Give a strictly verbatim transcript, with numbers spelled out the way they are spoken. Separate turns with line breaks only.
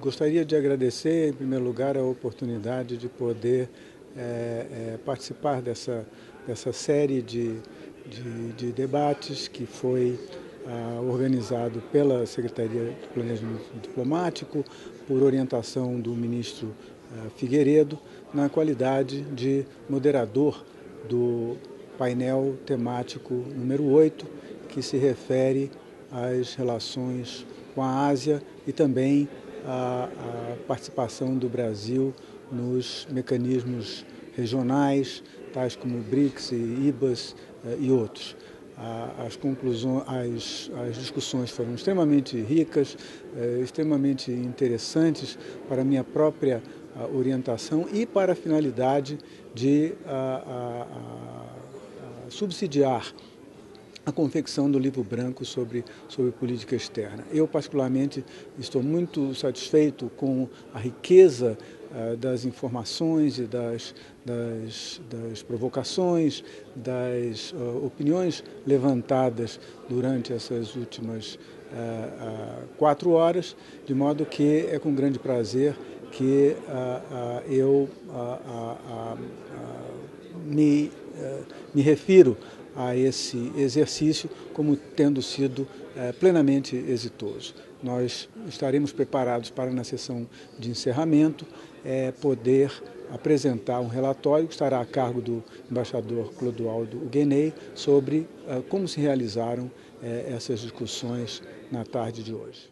Gostaria de agradecer, em primeiro lugar, a oportunidade de poder é, é, participar dessa, dessa série de, de, de debates que foi ah, organizado pela Secretaria de Planejamento Diplomático, por orientação do ministro ah, Figueiredo, na qualidade de moderador do painel temático número oito, que se refere às relações com a Ásia e também a, a participação do Brasil nos mecanismos regionais, tais como o BRICS, I B A S eh, e outros. As conclusões, as, as discussões foram extremamente ricas, eh, extremamente interessantes para a minha própria a, orientação e para a finalidade de a, a, a subsidiar a confecção do livro branco sobre, sobre política externa. Eu, particularmente, estou muito satisfeito com a riqueza uh, das informações e das, das, das provocações, das uh, opiniões levantadas durante essas últimas uh, uh, quatro horas, de modo que é com grande prazer que uh, uh, eu uh, uh, uh, me, uh, me refiro a esse exercício como tendo sido é, plenamente exitoso. Nós estaremos preparados para, na sessão de encerramento, é, poder apresentar um relatório que estará a cargo do embaixador Clodoaldo Guenei sobre é, como se realizaram é, essas discussões na tarde de hoje.